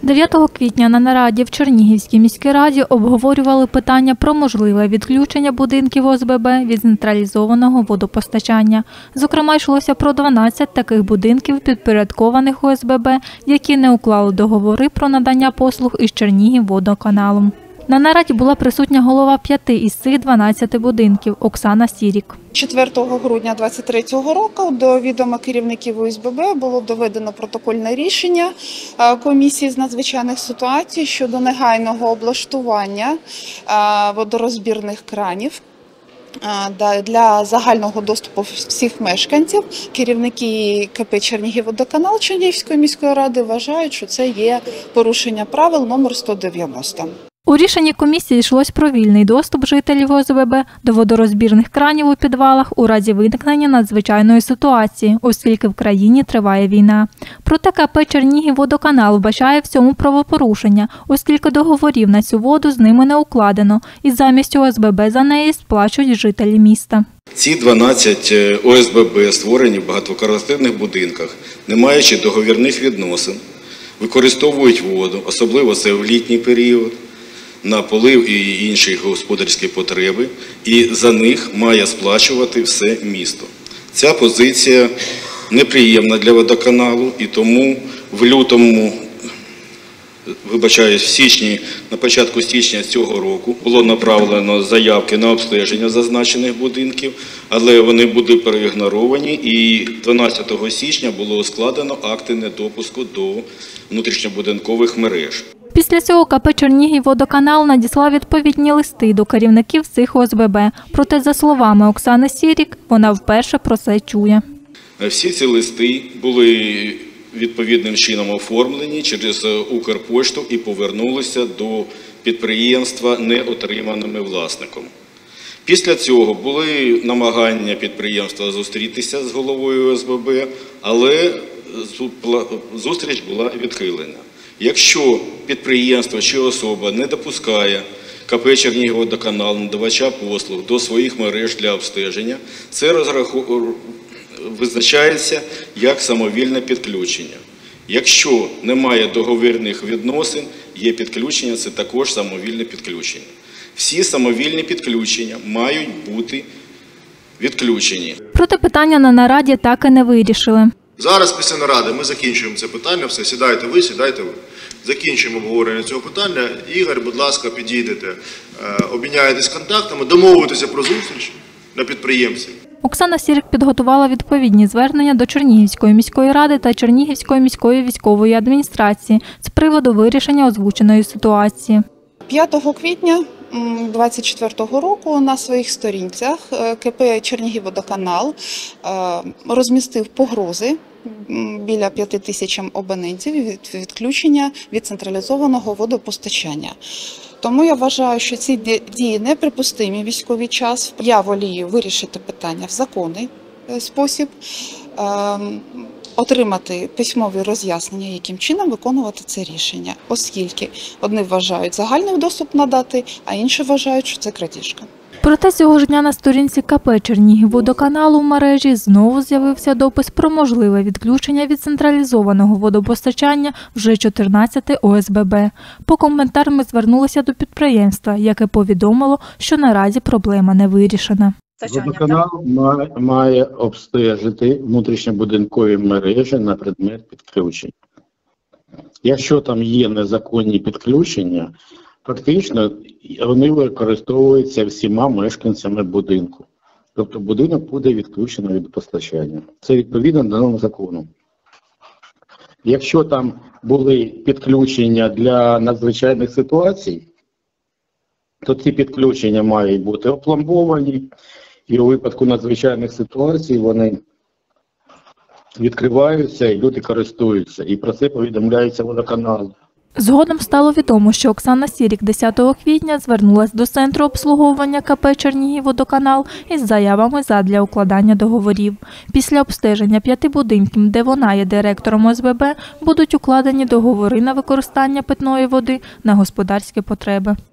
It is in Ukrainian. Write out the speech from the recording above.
9 квітня на нараді в Чернігівській міській раді обговорювали питання про можливе відключення будинків ОСББ від централізованого водопостачання. Зокрема, йшлося про 12 таких будинків, підпорядкованих ОСББ, які не уклали договори про надання послуг із Чернігівводоканалом. На нараді була присутня голова 5 із цих 12 будинків Оксана Сірік. 4 грудня 2023 року до відома керівників ОСББ було доведено протокольне рішення комісії з надзвичайних ситуацій щодо негайного облаштування водорозбірних кранів для загального доступу всіх мешканців. Керівники КП «Чернігівводоканал» Чернігівської міської ради вважають, що це є порушення правил номер 190. У рішенні комісії йшлось про вільний доступ жителів ОСББ до водорозбірних кранів у підвалах у разі виникнення надзвичайної ситуації, оскільки в країні триває війна. Проте КП «Чернігівводоканал» вбачає в цьому правопорушення, оскільки договорів на цю воду з ними не укладено, і замість ОСББ за неї сплачують жителі міста. Ці 12 ОСББ створені в багатоквартирних будинках, не маючи договірних відносин, використовують воду, особливо це в літній період, на полив і інші господарські потреби, і за них має сплачувати все місто. Ця позиція неприємна для водоканалу, і тому в лютому, в січні, на початку січня цього року було направлено заявки на обстеження зазначених будинків, але вони були проігноровані, і 12 січня було складено акти недопуску до внутрішньобудинкових мереж. Після цього КП «Чернігівводоканал» надіслав відповідні листи до керівників цих ОСББ. Проте, за словами Оксани Сірік, вона вперше про це чує. Всі ці листи були відповідним чином оформлені через Укрпошту і повернулися до підприємства неотриманими власником. Після цього були намагання підприємства зустрітися з головою ОСББ, але зустріч була відхилена. Якщо підприємство чи особа не допускає КП «Чернігівводоканал», надавача послуг до своїх мереж для обстеження, це визначається як самовільне підключення. Якщо немає договірних відносин, є підключення, це також самовільне підключення. Всі самовільні підключення мають бути відключені. Проте питання на нараді так і не вирішили. Зараз після наради ми закінчуємо це питання, все, сідайте ви, сідайте ви. Закінчуємо обговорення цього питання. Ігор, будь ласка, підійдете, обміняєтесь контактами, домовитеся про зустріч на підприємстві. Оксана Сірік підготувала відповідні звернення до Чернігівської міської ради та Чернігівської міської військової адміністрації з приводу вирішення озвученої ситуації. 5 квітня 2024 року на своїх сторінцях КП «Чернігівводоканал» розмістив погрози біля 5 тисячам абонентів від відключення від централізованого водопостачання. Тому я вважаю, що ці дії неприпустимі в військовий час. Я волію вирішити питання в законний спосіб, отримати письмові роз'яснення, яким чином виконувати це рішення, оскільки одні вважають загальний доступ надати, а інші вважають, що це крадіжка. Проте цього ж дня на сторінці КП «Чернігівводоканалу» в мережі знову з'явився допис про можливе відключення від централізованого водопостачання вже 14 ОСББ. По коментар ми звернулися до підприємства, яке повідомило, що наразі проблема не вирішена. Водоканал має обстежити внутрішньобудинкові мережі на предмет підключення. Якщо там є незаконні підключення, фактично вони використовуються всіма мешканцями будинку. Тобто будинок буде відключено від постачання. Це відповідно даному закону. Якщо там були підключення для надзвичайних ситуацій, то ці підключення мають бути опломбовані, і у випадку надзвичайних ситуацій вони відкриваються і люди користуються. І про це повідомляється водоканалу. Згодом стало відомо, що Оксана Сірік 10 квітня звернулася до Центру обслуговування КП «Чернігівводоканал» із заявами задля укладання договорів. Після обстеження 5 будинків, де вона є директором ОСББ, будуть укладені договори на використання питної води на господарські потреби.